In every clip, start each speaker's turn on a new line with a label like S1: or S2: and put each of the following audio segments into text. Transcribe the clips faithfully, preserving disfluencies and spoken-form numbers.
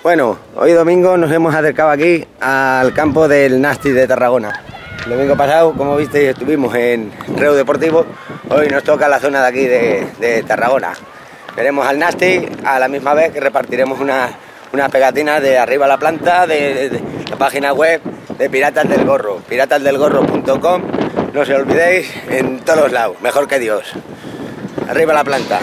S1: Bueno, hoy domingo nos hemos acercado aquí al campo del Nasty de Tarragona. El domingo pasado, como visteis, estuvimos en Reu Deportivo. Hoy nos toca la zona de aquí de, de Tarragona. Veremos al Nasty a la misma vez que repartiremos unas unas pegatinas de Arriba la Planta, de, de, de la página web de Piratas del Gorro, piratas del gorro punto com. No se olvidéis, en todos los lados, mejor que Dios. Arriba la Planta.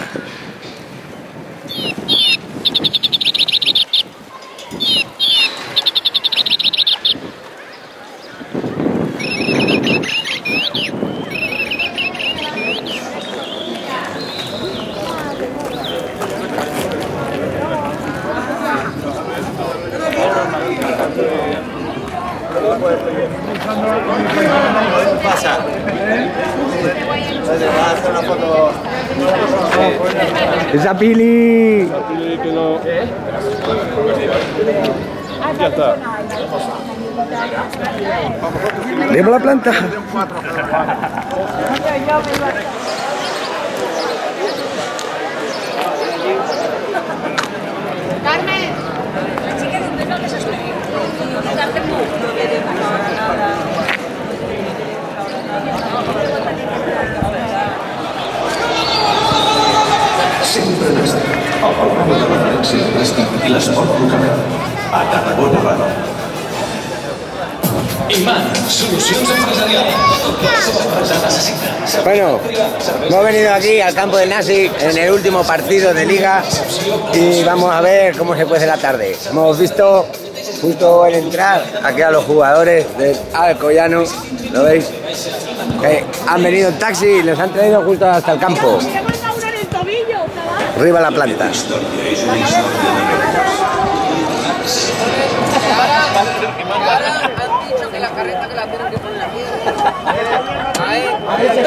S1: Pasa. Una foto. Esa Pili.
S2: Esa Pili que lo... Ya está.
S1: Arriba la Planta.
S3: Carmen, la chica de un beso que se subió.
S4: Sempre Nasty, el programa de referència de Nasty i l'esport local. A Tarragona Ràdio. Iman, solucions empresarials. Tot que la seva empresa necessita.
S1: Bueno, hemos venido aquí al campo del Nasty en el último partido de Liga y vamos a ver cómo se puede la tarde. Hemos visto justo al entrar aquí a los jugadores del Alcoyano, ¿lo veis? Que han venido en taxi y los han traído justo hasta el campo. Arriba la Planta.
S3: Han dicho que la carreta que la tienen que poner aquí. Ahí. La carreta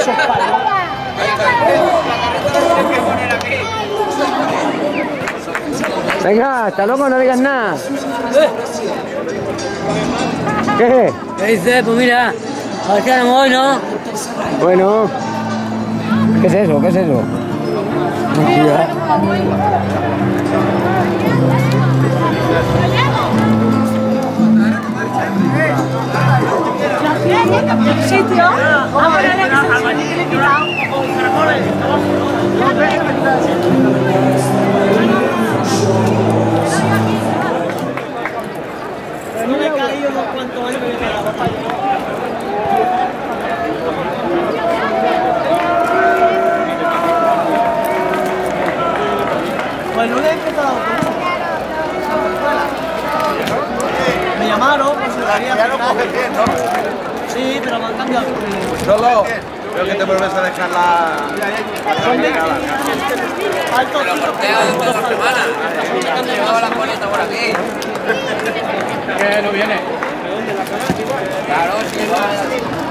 S3: la tienen que poner aquí.
S1: Venga, hasta luego, no digas nada. ¿Qué?
S5: ¿Qué dices? Pues mira, a ver qué haremos hoy, ¿no?
S1: Bueno. ¿Qué es eso? ¿Qué es eso? Mentira.
S3: Sitio. Vamos a ver que se le quitado.
S5: No me he caído unos cuantos años que me he quedado para allá. Pues no le he empezado a me llamaron, pues se lo haría. Ya no coge bien, ¿no? Sí, pero me han cambiado.
S2: Solo creo que te vuelves a dejar la...
S5: Alto,
S3: Pero sortea de dos semanas. Llevaba la coleta por aquí.
S2: Que no viene.
S3: Claro, sí, va.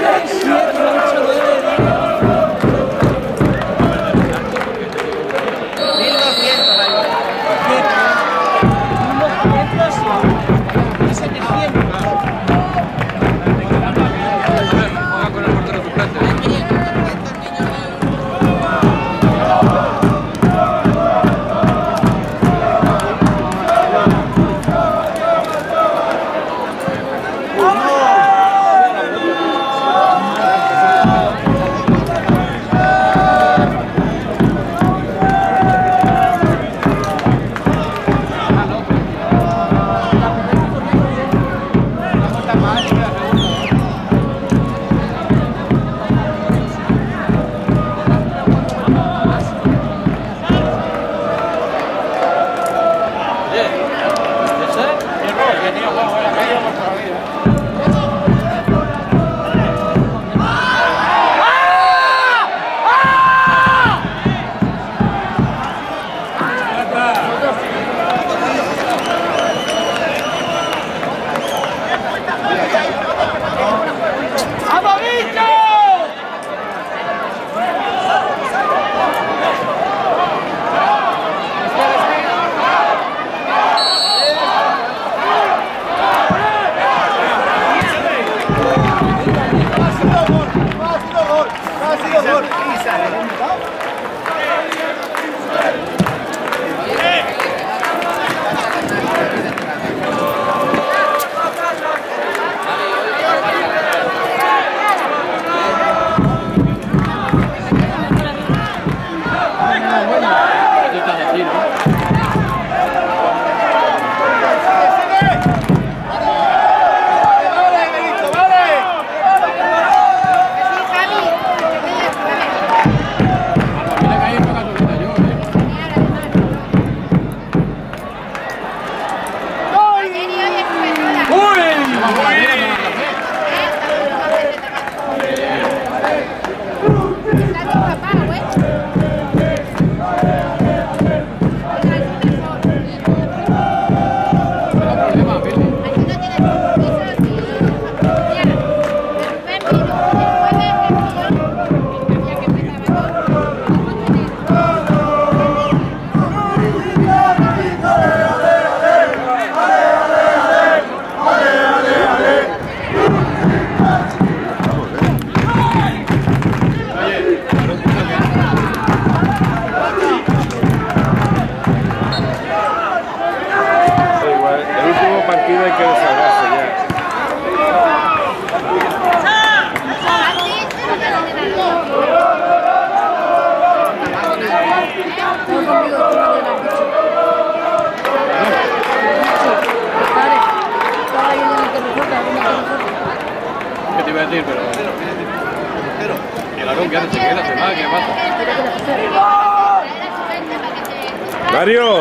S2: Mario.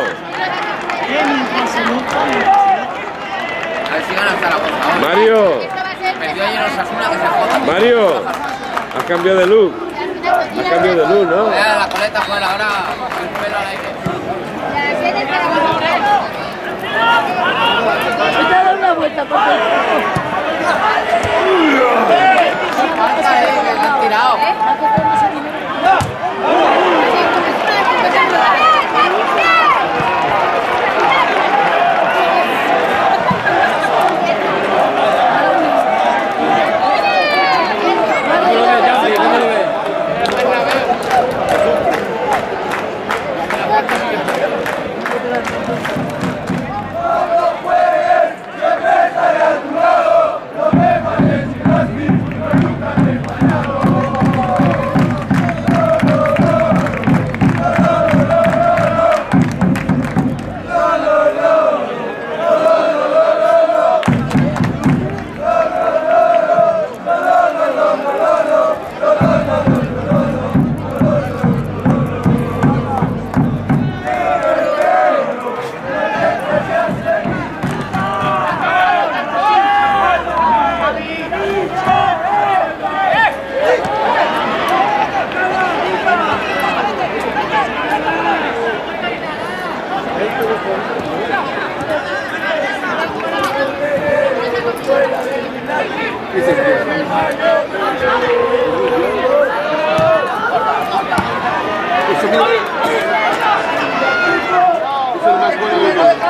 S2: Mario. Mario. Has cambiado de look. Has cambiado de look, ¿no?
S6: La coleta fuera, ahora el pelo al aire.
S3: Te dado una vuelta por el
S6: Han tirado.
S7: ¡No puedes! ¡Siempre estarás!
S2: Eso mira. Es el más bueno del mundo.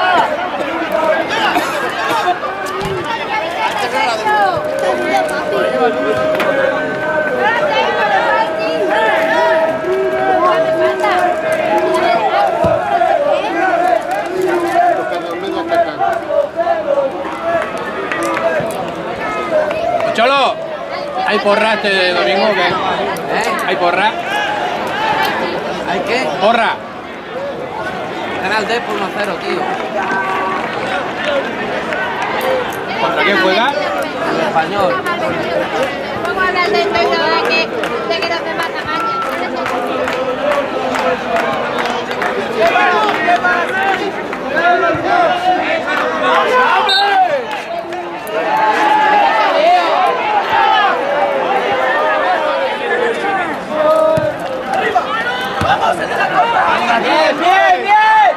S6: Cholo, ¿hay porra este domingo o qué? ¿Eh? ¿Hay porra? ¿Hay qué? Porra. Gana el Dep uno cero, tío. ¿Contra quién juega? El Español.
S7: Vamos a hablar de esto y ahora que de que los demás tamaños.
S6: ¡Bien, bien, bien!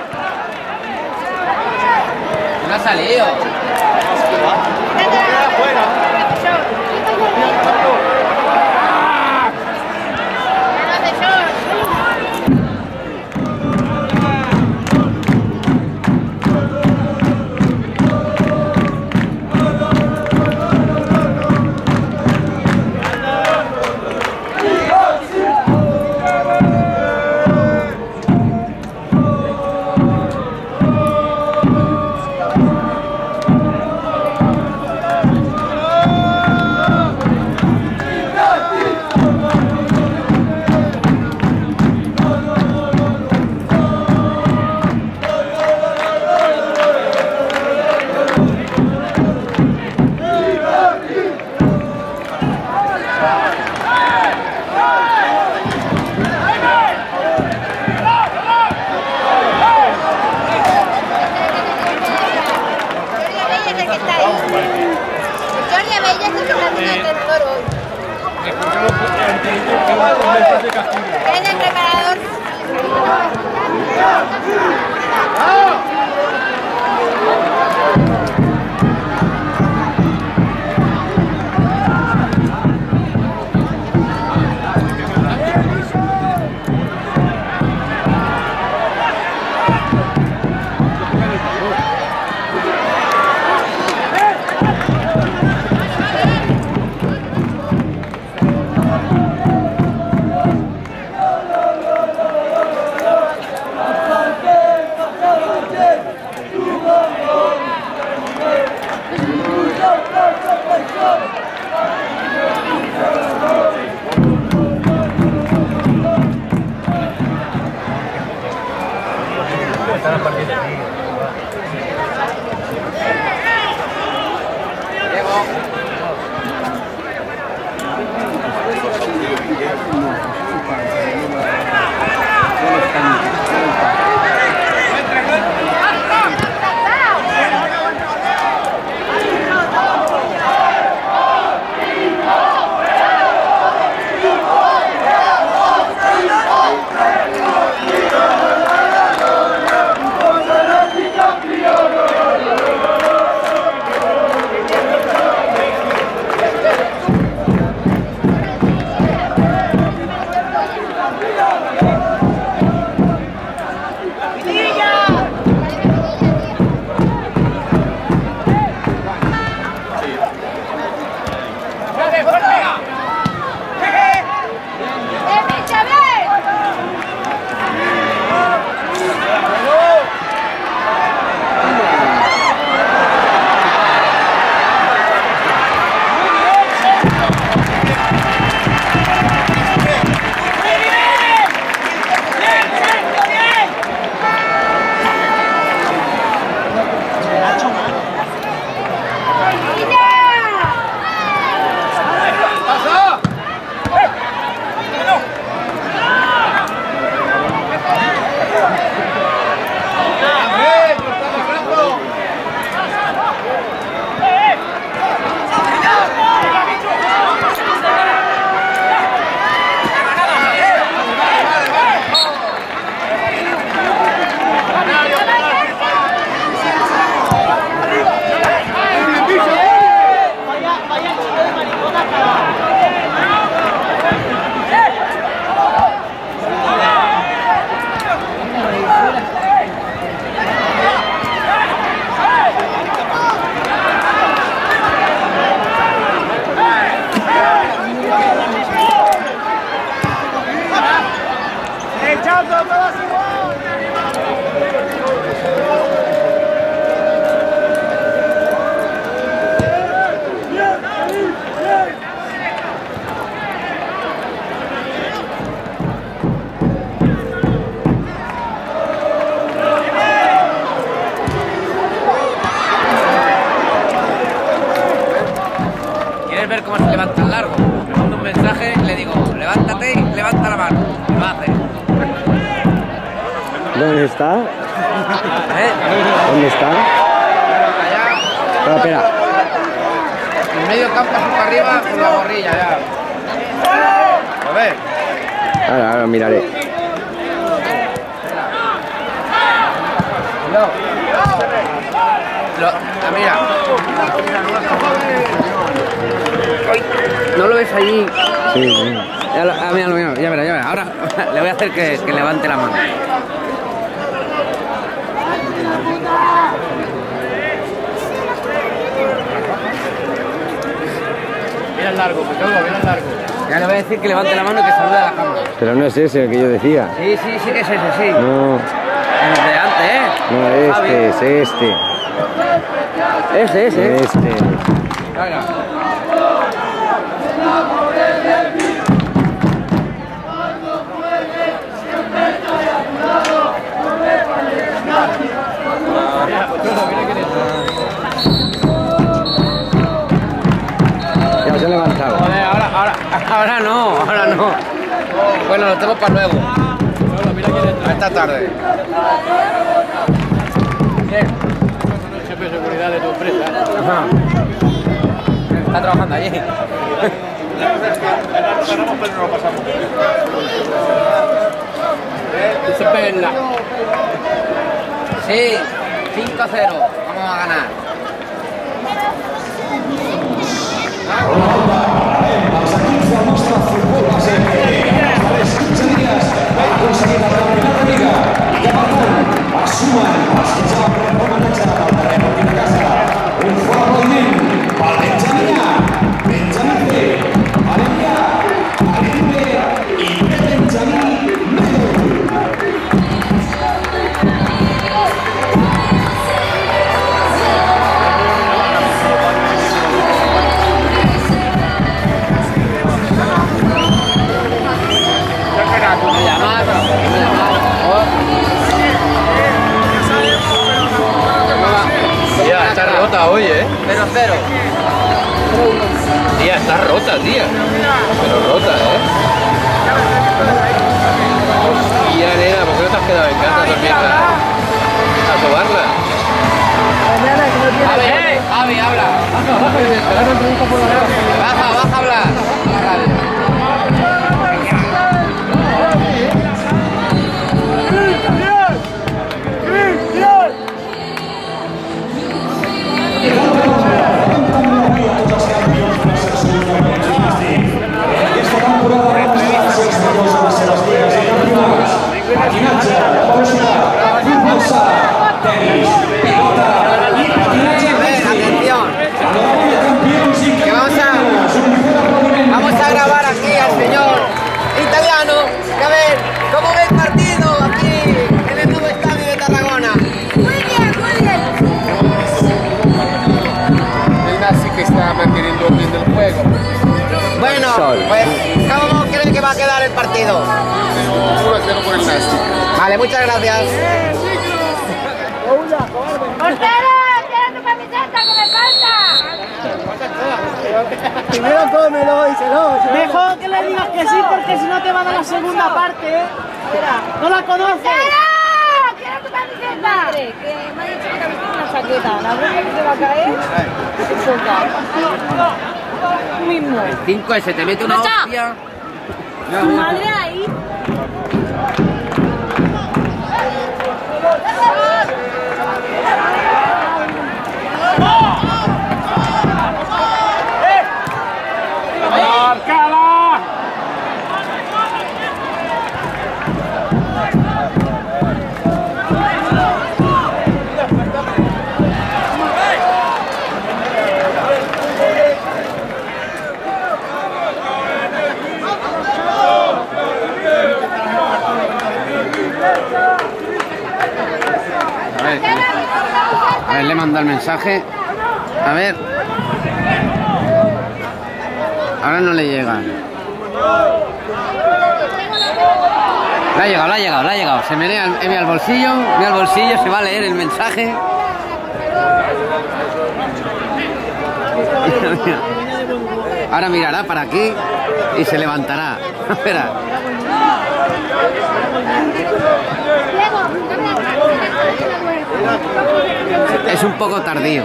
S6: ¿Quién ha salido?
S7: ¿Es el preparador?
S6: ver cómo se levanta el largo. Le mando un mensaje y le digo, levántate y levanta la mano. Y lo hace.
S1: ¿Dónde está?
S6: ¿Eh?
S1: ¿Dónde está?
S6: Allá.
S1: Espera, espera.
S6: En medio campo para arriba con la gorrilla ya. A ver.
S1: Ahora, ahora miraré.
S6: Cuidado. Lo, ah, mira. Ay, ¿no lo ves allí?
S1: Sí, sí.
S6: Ya, lo, ah, mira, mira, ya verá, ya verá. Ahora le voy a hacer que, que levante la mano. Mira el largo, pues mira el largo. Ya le voy a decir que levante la mano y que salude a la cámara.
S1: Pero no es ese el que yo decía.
S6: Sí, sí, sí que es ese, sí.
S1: No,
S6: El de antes, ¿eh?
S1: no,
S6: Javi.
S1: este, es este.
S6: Ese, ese.
S1: Este.
S6: Venga.
S1: Ya se ha levantado.
S6: Joder, ahora, ahora, ahora no, ahora no. Bueno, lo tengo para luego. A esta tarde. Bien.
S2: Jefe de seguridad de tu empresa.
S6: Ajá. Está trabajando allí. Dice Perla. Sí, cinco a cero. Vamos a ganar.
S4: Els equips del nostre futbol base els darrers quinze dies han aconseguit la primera lliga i que per tant es sumen els que ja van rebre homenatge del darrer partit de casa. Un fort aplaudiment pel Benjamí, Benjamí B, València, València B i Benjamí Melo.
S6: Me llamaron, me llamaron.
S2: Tía, está rota hoy, ¿eh?
S6: Cero cero.
S2: Tía, está rota, tía. Pero rota, ¿eh? Hostia, nena, ¿por qué no te has quedado en casa durmiendo? A sobarla.
S6: Javi, Javi, habla. Baja, baja a hablar. Atención, que vamos a, vamos a grabar aquí al señor italiano, que a ver cómo ve el partido aquí en el nuevo estadio de Tarragona.
S7: Muy bien, muy bien.
S2: El Nazi que está manteniendo bien del juego.
S6: Bueno, pues ¿cómo creen que va a quedar el partido?
S2: uno a cero por el Nazi.
S6: Vale, muchas gracias.
S7: ¡Portero! ¡Tira tu camiseta que me falta!
S5: Primero cómelo y se lo. Mejor que le digas que sí, porque si no te va a dar la segunda parte, ¿eh? No la conoces.
S7: ¡Tira! ¡Tira tu camiseta! Madre, que me ha dicho que te vistes una chaqueta. La ropa que te va a caer, se suelta. Tú mismo.
S6: cinco ese te mete una hostia.
S7: Tu madre ahí.
S6: A ver, a ver, le manda el mensaje. A ver. Ahora no le llega. Le ha llegado, le ha llegado, le ha llegado. Se menea al, eh, al bolsillo, mira al bolsillo, se va a leer el mensaje. Mira, mira. Ahora mirará para aquí y se levantará. Espera. Es un poco tardío.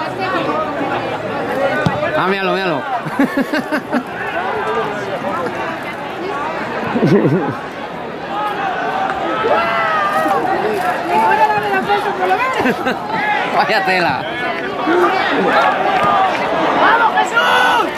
S6: Ah, míralo, míralo. Vaya tela.
S5: ¡Vamos, Jesús!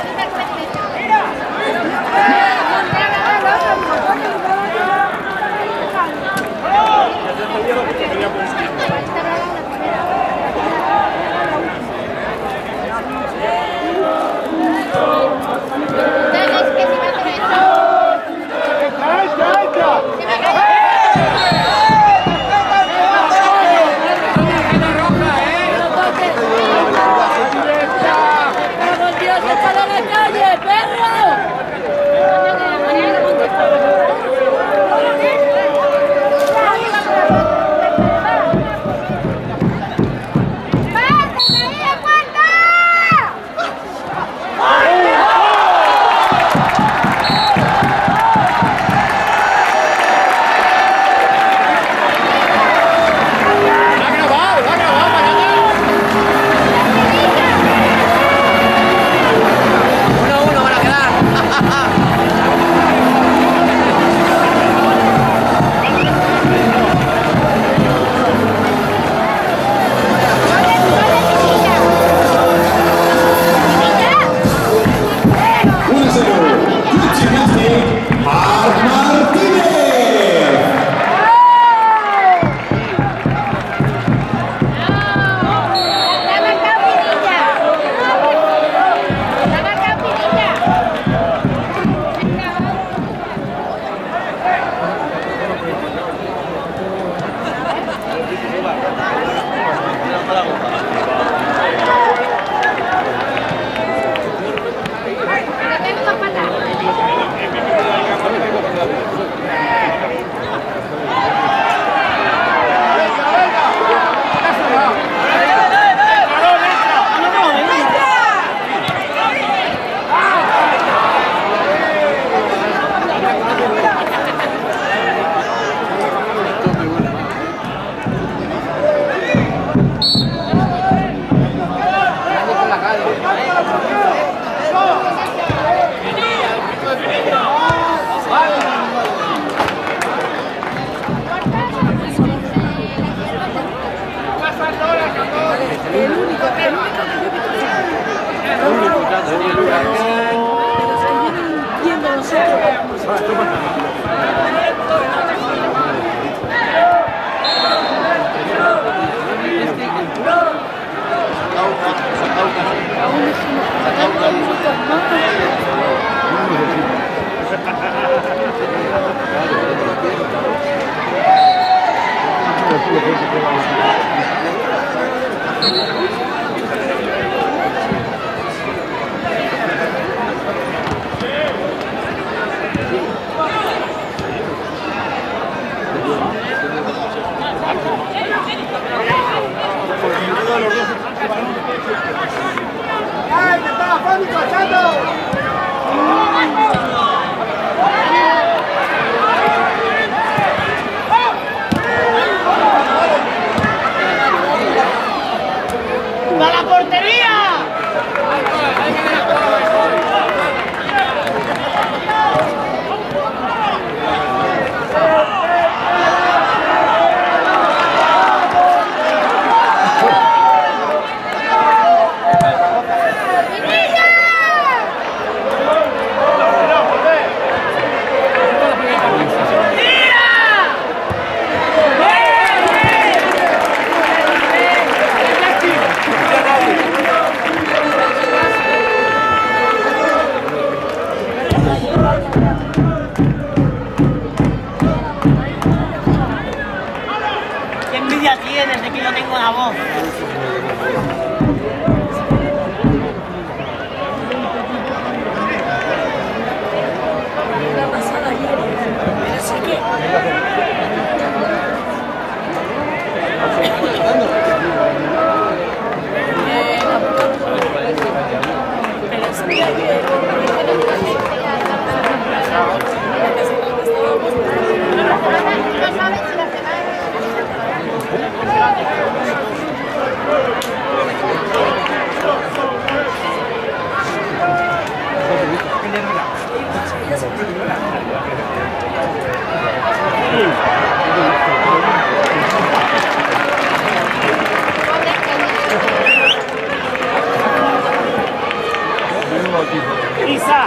S5: Isa.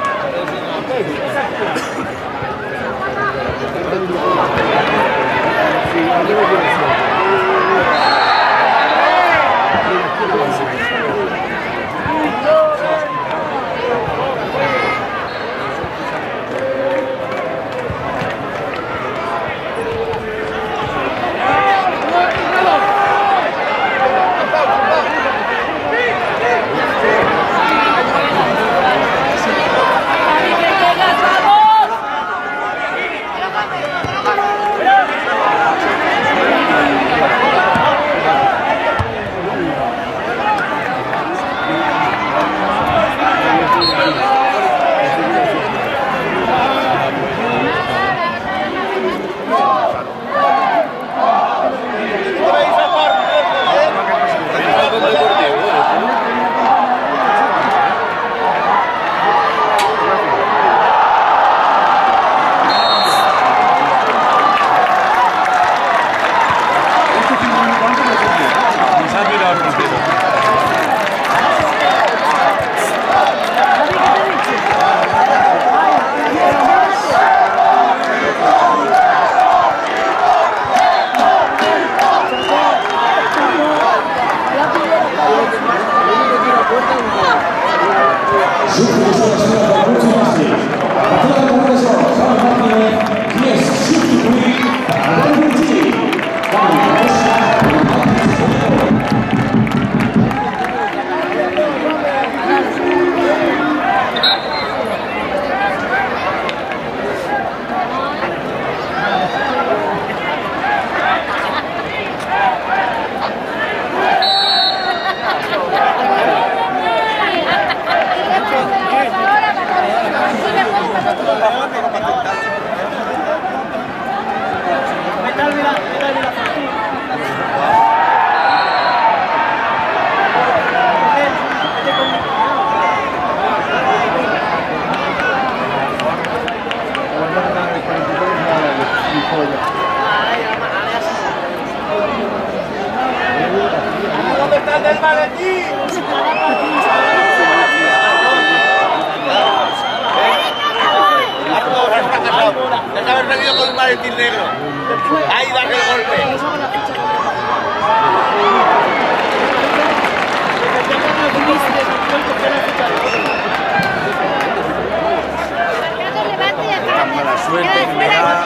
S6: ¿Dónde está el del maletín? Deja haber venido con un maletín negro. Ahí da el golpe.
S2: Tan mala suerte que me da.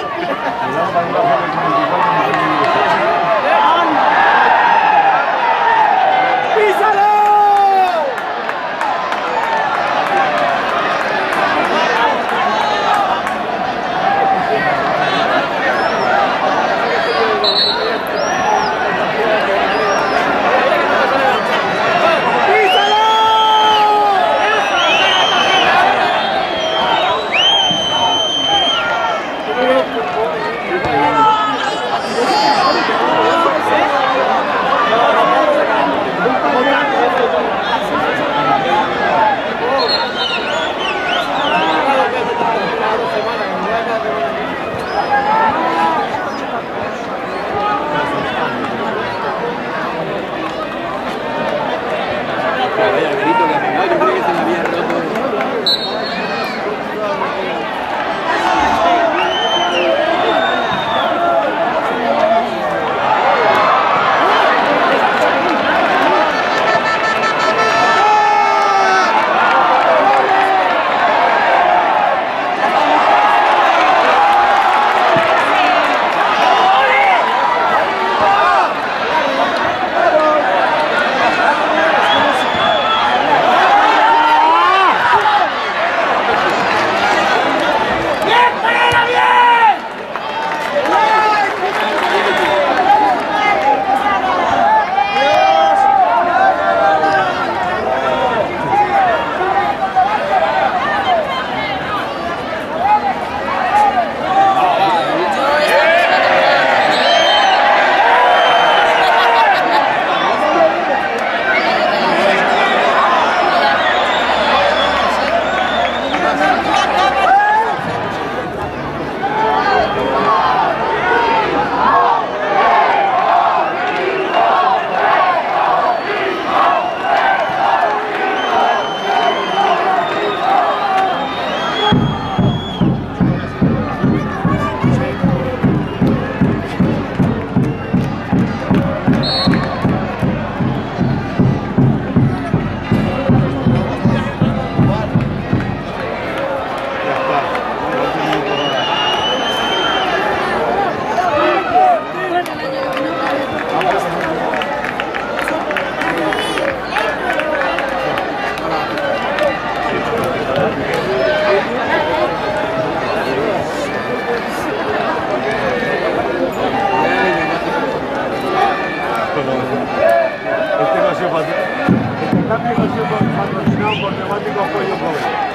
S2: No, por neumático apoyo pobre.